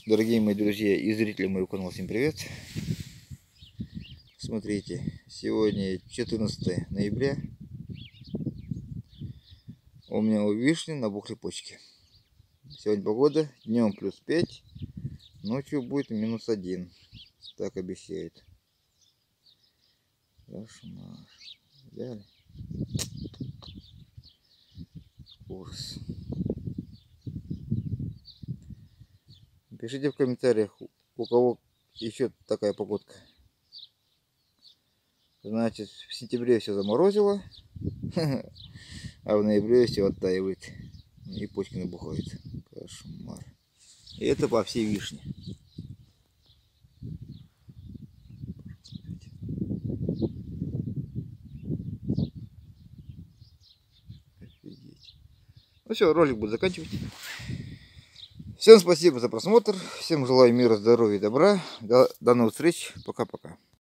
Дорогие мои друзья и зрители моего канала, всем привет! Смотрите, сегодня 14 ноября. У меня у вишни набухли почки. Сегодня погода, днем +5, ночью будет -1. Так обещает. Кошмар. Взяли? Ужас. Пишите в комментариях, у кого еще такая погодка. Значит, в сентябре все заморозило, а в ноябре все оттаивает. И почки набухают. Кошмар. И это по всей вишне. Офигеть. Ну все, ролик буду заканчивать. Всем спасибо за просмотр. Всем желаю мира, здоровья и добра. До новых встреч. Пока-пока.